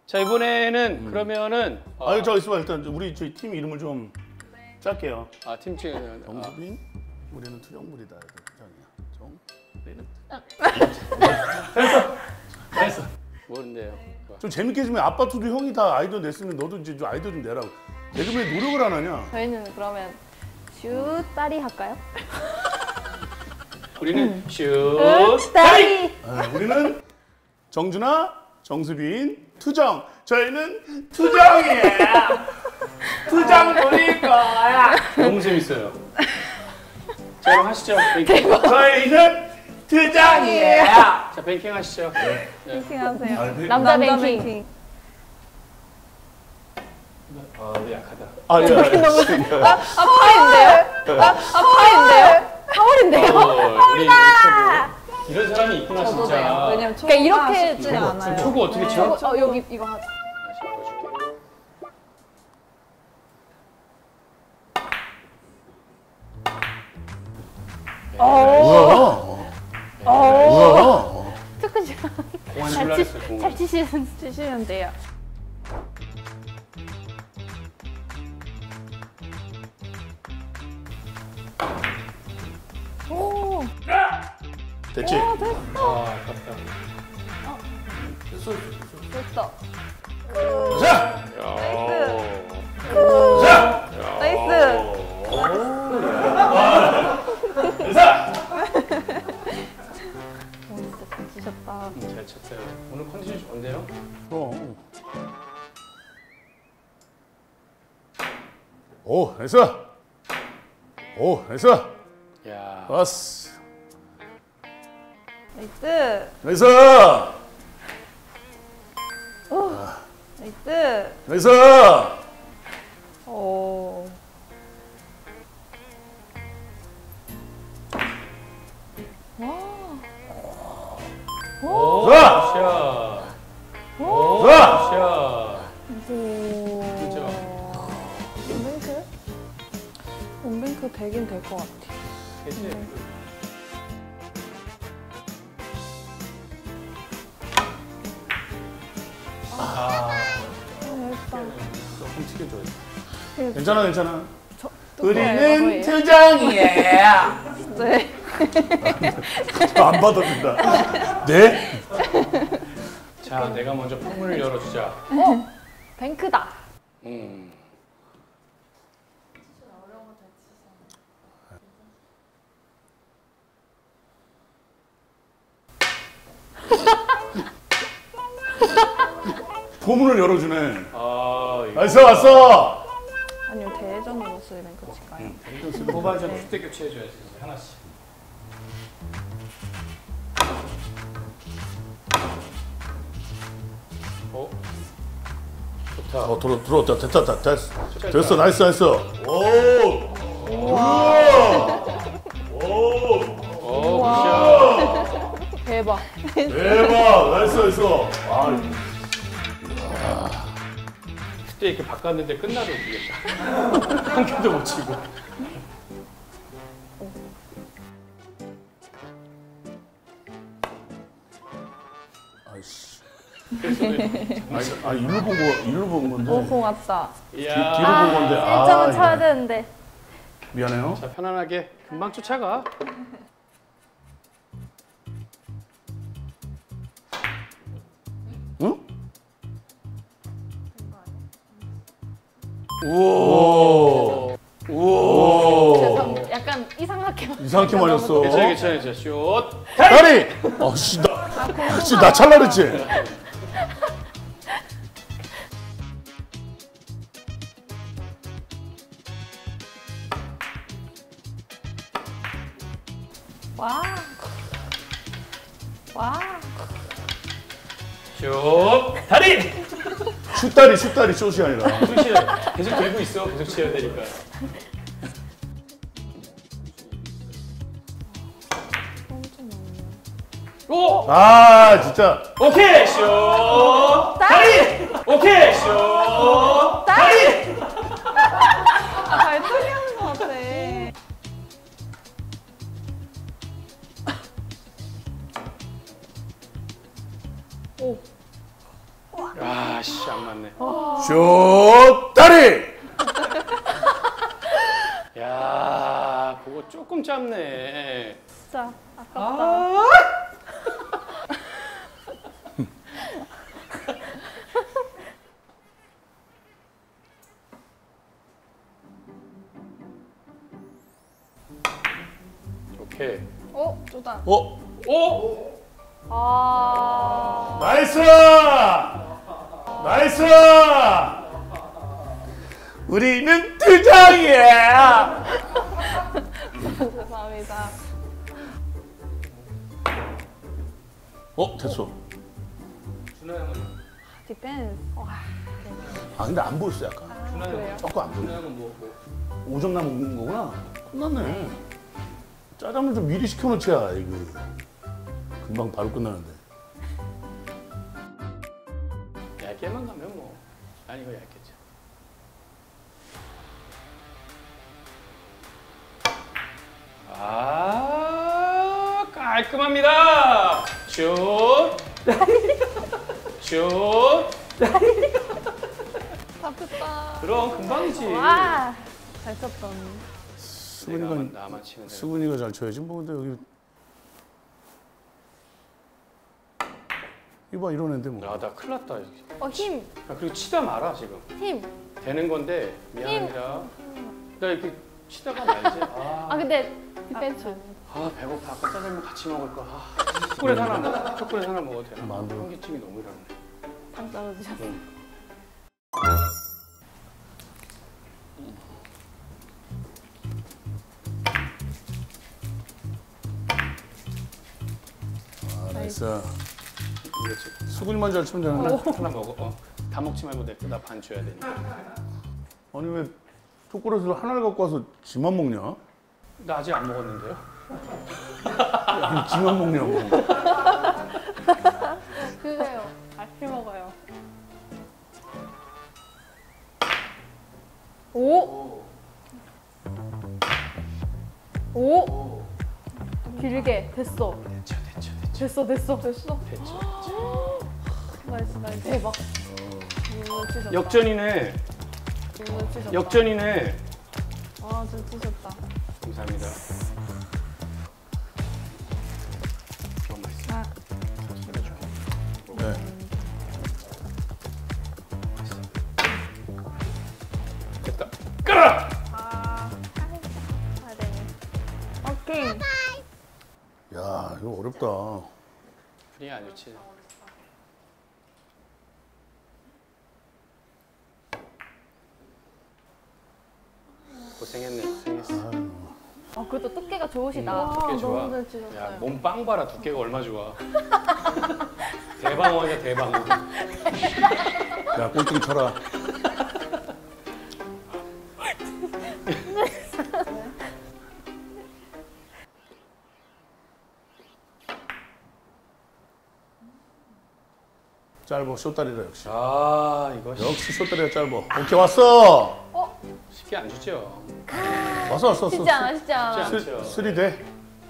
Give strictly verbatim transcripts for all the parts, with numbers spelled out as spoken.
자 이번에는 음. 그러면은 어... 아유 저 있어봐 일단 우리 저희 팀 이름을 좀 짤게요. 아 팀 중에 정수빈 아. 우리는 투정물이다. 투정이야. 정 우리는 됐어 됐어. 뭔데요? 좀 재밌게 해주면 아빠 투도 형이 다 아이디어 냈으면 너도 이제 좀 아이디어 좀 내라고. 개그맨 노력을 안 하냐? 저희는 그러면 슈 딸이 할까요? 우리는 슈 딸이. 아, 우리는 정준아, 정수빈, 투정. 저희는 투정이야. 투정 부릴 거야. 너무 재밌어요. 자 그럼 하시죠. 저희는 투정이에요. 자 뱅킹 하시죠. 네. 뱅킹 하세요. 아, 남자, 남자 뱅킹. 뱅킹. 아, 네, 약하다. 아, 예. 너무 아, 아, 팔인데요? 아, 아, 팔인데요? 파월인데요? 파월이다! 이런 사람이 있구나, 진짜. 왜냐면 그러니까 이렇게 쉽지 않아요. 초구 어떻게 쳐? 어, 여기 이거 하자. 뭐야? 뭐야? 특훈 씨. 잘 치시면, 치시면 돼요. 오. 됐지? 오, 됐어. 아, 아깝다. 어. 됐어, 됐어. 자! 나이스. 자! 나이스. 자! 오, 진짜 잘 치셨다. 음, 잘 쳤어요. 오늘 컨디션 좋은데요? 어. 오, 됐어. 오, 됐어. 야. 왔어. 나이스. 됐어. 오. 나이스. 됐어. 오. 와. 오, 자! 샷. 오. 자! 샷. 오. 그죠? 원뱅크? 원뱅크 되긴 될 것 같아. 그치? 아. 일단. 조금 튀겨줘야 돼. 괜찮아, 괜찮아. 저, 우리는 투정이에요. 네. 안 받아준다. 네? 자, 내가 먼저 폰문을 열어주자. 어? 뱅크다. 음. 포문을 열어주네. 아, 이거. 왔어, 왔어. 아니요, 대전으로 쓰는 뱅크 칠까요? 후반전 툭대 교체해줘야지. 하나씩. 어? 좋다. 어, 들어, 들어왔다. 됐다, 됐다, 됐어. 좋다. 됐어, 나이스, 나이스. 오! 우와! 오! 오, 굿샷. 대박. 대박! 나이스, 나이스. 아, 그때 이렇게 바꿨는데 끝나도 웃기겠다. 한 개도 못 치고. 아이씨. 아니, 아, 일로 본 거, 일로 본 건데. 오, 공 왔다. 뒤, 뒤로 본 건데. 일 아, 점은 쳐야 이거. 되는데. 미안해요. 자, 편안하게 금방 쫓아가. 응? 우와. 우와. 죄송, 약간 이상하게. 이상하게 맞았어. 괜찮아, 괜찮아, 괜찮아. 슛. 다리! 어, 씨, 나, 씨, 나 찰라 그랬지? 와. 와. 슛. 다리. 슛다리, 슛다리, 슛이 아니라. 슛이 계속 들고 있어. 계속 치어야 되니까. 오! 아, 진짜. 오케이! 슛! 다리! 오케이! 슛! 다리! 아, 발소리 하는 것 같아. 오. 아씨 안 맞네. 쇼다리. 야 그거 조금 짧네. 진짜 아깝다. 아 오케이. 어? 쪼단. 어? 오! 아. 나이스! 나이스! 우리는 두 장이야. 죄송합니다. 어 됐어. 준하 형은? 디펜스. 와. 아 근데 안 보였어 약간. 준하 형. 그래요? 조금 안 준하 보여. 형은 뭐? 뭐. 오 점 남은 거구나. 끝났네. 짜장면 좀 미리 시켜놓자 이거. 금방 바로 끝나는데. 얇게만 가면 뭐. 아니 이거 얇겠죠. 아 깔끔합니다. 슛. 슛. 아프다. 그럼 금방이지. 와. 잘 쳤던. 내가 수근이가 나만 치면 돼. 수근이가 잘 쳐야지. 뭐 근데 여기 이봐 이런 애인데 뭐. 아, 나 큰일 났다. 어, 힘. 아, 그리고 치다 말아, 지금. 힘. 되는 건데, 미안합니다. 나 이렇게 치다가 말지. 아, 아, 근데 디펜스. 아 배고파. 아까 짜장면 같이 먹을 거. 아, 초콜릿 하나 먹어. 초콜릿 하나 먹어도 되나? 만두. 현기증이 너무 일어나네. 당 떨어지셨어. 응. 아 나이스. 이거지. 수근이만 잘 치면 하나, 되는데. 하나 먹어. 어. 다 먹지 말고 내 나 반 줘야 되니까. 아니 왜 초콜릿을 하나를 갖고 와서 지만 먹냐? 나 아직 안 먹었는데요? 아니 지만 먹냐고. 그래요. 같이 먹어요. 오. 오. 길게 됐어. 됐죠, 됐죠, 됐죠. 됐어, 됐어, 됐어. 됐죠. 나이스, 나이스. 대박. 눈을 치셨다. 역전이네. 눈을 치셨다. 역전이네. 아, 좀 치셨다. 감사합니다. 너무 맛있어. 아, 네. 됐다. 끌어! 아, 아, 네. 오케이. 야 이거 어렵다. 프리 안 좋지. 고생했네, 고생했어. 아, 그래도 두께가 좋으시다. 두께 좋아. 너무 잘 치셨어요. 야, 몸 빵 봐라, 두께가 얼마 좋아. 대방어냐, 대방어. 야 꼴뚜기 쳐라. 짧어 쇼다리라 역시. 아, 이거 역시 쇼다리가 짧어. 오케이 왔어. 어? 쉽게 안 주죠. 왔어 왔어 왔어. 쉽지 않아, 쉽지 않아. 쉽지 스, 않죠. 쓰리 돼.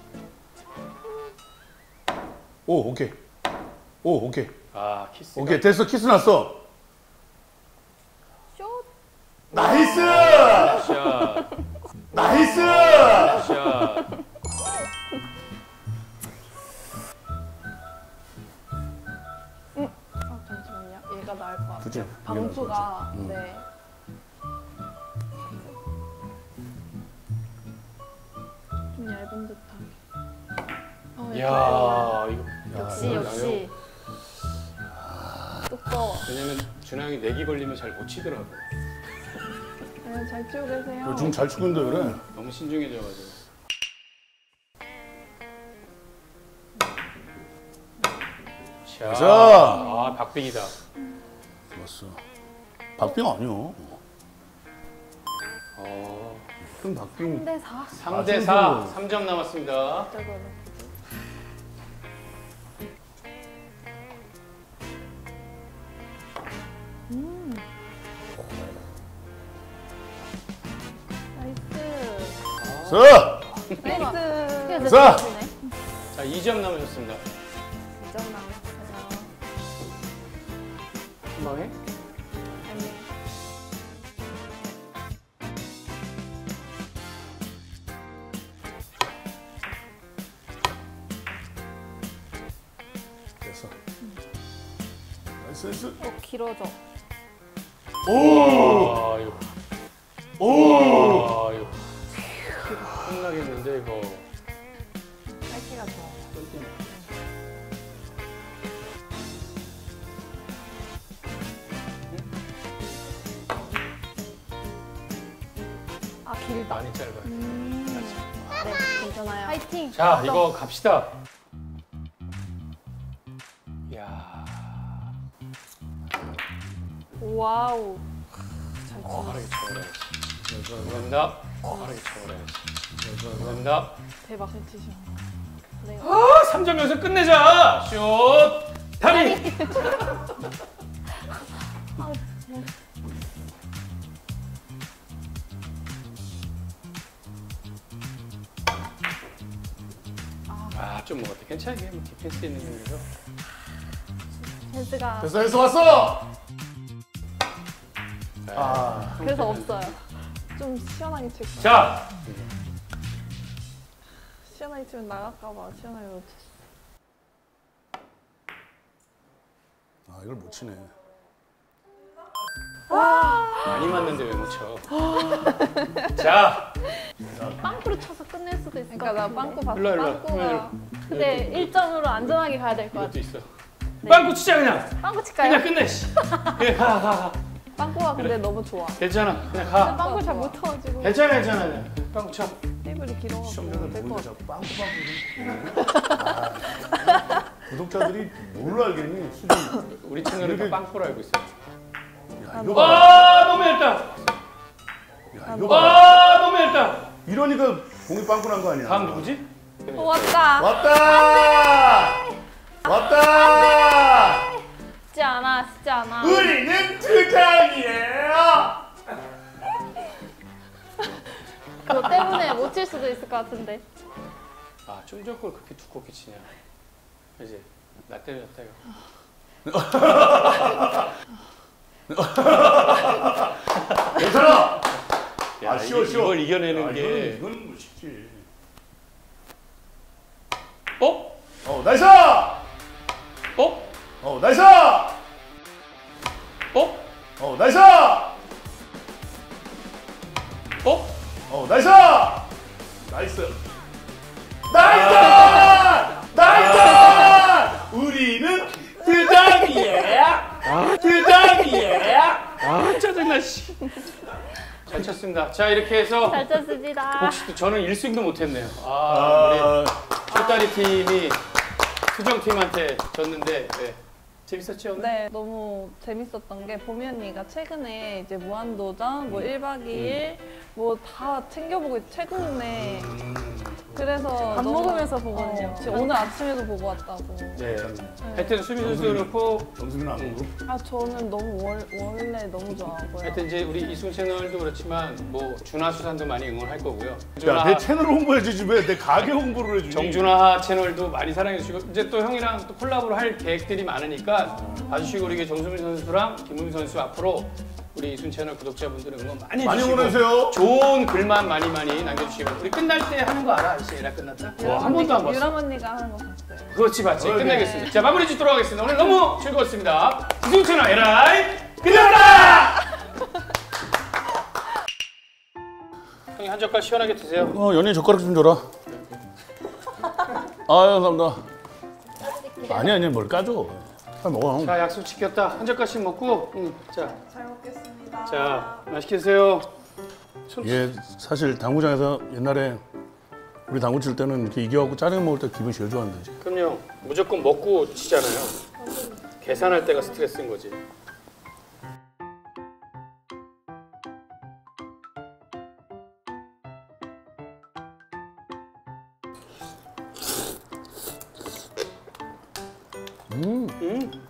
오 오케이. 오 오케이. 아, 키스. 오케이 됐어 키스 났어. 슛. 나이스. 샷. 나이스. 샷. 아, 잠시만요. 얘가 나을 것 같아요. 그치? 이게 방수가, 나을 것 같지. 응. 네. 좀 얇은 듯한. 어, 이야, 얇아요. 이거. 역시, 야, 역시. 두꺼워. 왜냐면 준하형이 내기 걸리면 잘 못 치더라고. 네, 잘 치고 계세요. 요즘 잘 치고 있는데 그래. 너무 신중해져가지고. 자, 자. 아 박빙이다. 좋았어. 박빙 아니요. 어, 큰 박빙. 삼 대 사. 삼 대 사, 아, 삼 점 남았습니다. 저거는. 음. 나이스. 자. 나이스. 자. 자, 이 점 남으셨습니다. 이 점 남았어요. 금방 해? 아니. 됐어. 나이스 나이스. 어, 길어져. 오! 아, 이거. 오! 아, 이거. 끝나겠는데, 이거. 짧기가 좋아. 아, 길다. 많이 짧아요. 음. 네, 괜찮아요. 화이팅! 자, 이거 갑시다. 이야. 와우. 잘 어, 쳐. 빠르게 쳐버려야지. 감사합니다. 빠르게 쳐버려야지. 감사합니다. 대박. 잘 치시네. 네. 아, 삼 점 연속 끝내자! 슛! 다리! 아, 아, 좀 먹었다. 괜찮아. 이게 뭐 디펜스 있는 중이라서. 댄스가 됐어 됐어 왔어. 아. 그래서 없어요. 좀 시원하게 칠 거야. 자! 시원하게 치면 나갈까 봐 시원하게 못 쳤어. 아 이걸 못 치네. 많이 맞는데 왜 못 쳐? 자! 빵꾸로 쳐서 끝낼 수도 있을 것 같아. 그러니까 나 빵꾸 봤어. 일로 와, 일로 와. 빵꾸가. 근데 일 점으로 안전하게 가야 될 것 같아. 이것도 있어. 빵꾸 치자, 그냥! 빵꾸 그냥 칠까요? 끝내, 씨! 그냥 가, 가, 가. 빵꾸가 근데 너무 좋아. 괜찮아. 그냥 가. 빵꾸 잘 못 쳐가지고 괜찮아, 괜찮아. 그냥 빵꾸 쳐. 테이블이 길어가지고 될 것 같아. 자꾸 빵꾸빵꾸. 아, 구독자들이 뭘로 알겠니? 수준. 우리 채널은 이렇게- 다 빵꾸로 알고 있어. 야 이거 봐. 아, 너무 얇다! 야 이거 봐. 아, 너무 얇다! 이러니까 공이 빵꾸 난 거 아니야? 다음 누구지? 오, 왔다. 왔다. 왔다. 쉽지 않아, 쉽지 않아. 우리는 투장이에요. 그거 때문에 못 칠 수도 있을 것 같은데. 아, 좀 전에 걸 그렇게 두껍게 치냐. 이제 나 때렸다, 이거. 괜찮아. 야, 아, 쉬워, 이게- 쉬워. 이걸 이겨내는 야, 게. 이건, 이건 뭐 쉽지. 어? 어 나이스. 어? 어 나이스. 어? 어 나이스. 어? 어 나이스. 나이스. 나이스. 나이스. 우리는 투장이에요. 투장이에요. 아, 짜증나, 씨. 잘 쳤습니다. 자, 이렇게 해서 잘 쳤습니다. 혹시 저는 일 승도 못했네요. 아, 아, 우리 쫄다리 팀이 수정팀한테 졌는데 네. 재밌었죠? 네, 너무 재밌었던 게 보미 언니가 최근에 이제 무한도전, 뭐 일 박 이 일 뭐 다 챙겨보고 최근에 그래서 밥 먹으면서 보거든요. 지금 오늘 아침에도 보고 왔다고. 네. 하여튼 수비 선수도 그렇고 정승은 안 보고. 아 저는 너무 월, 원래 너무 좋아하고요. 하여튼 이제 우리 이승 채널도 그렇지만 뭐 준하 수산도 많이 응원할 거고요. 야, 준하, 내 채널 홍보해주지 왜 내 가게 홍보를 해주니? 정준하 채널도 많이 사랑해 주시고 이제 또 형이랑 또 콜라보를 할 계획들이 많으니까 봐주시고 우리 정수민 선수랑 김우민 선수 앞으로 우리 이순 채널 구독자분들은 응원 많이 많이 해주시고 응원해주세요. 좋은 글만 많이 많이 남겨주시면 우리 끝날 때 하는 거 알아? 이제 에라 끝났다? 와, 한 번도 안 봤어. 유람 언니가 하는 거 봤어요. 그렇지 맞지. 어, 네. 끝내겠습니다. 자 마무리 짓도록 하겠습니다. 오늘 너무 즐거웠습니다. 이순 채널 에라이 끝났다! 형이 한 젓갈 시원하게 드세요. 어, 연예인 젓가락 좀 줘라. 아, 감사합니다. 아니 아니 뭘 까줘. 빨리 먹어. 자 약속 지켰다. 한 젓갈씩 먹고 응. 자, 잘 먹겠습니다. 자 맛있게 드세요. 손- 이게 사실 당구장에서 옛날에 우리 당구 칠 때는 이렇게 이겨갖고 짜장 먹을 때 기분이 제일 좋았는데. 그럼요. 무조건 먹고 치잖아요. 계산할 때가 스트레스인 거지. 음. 음.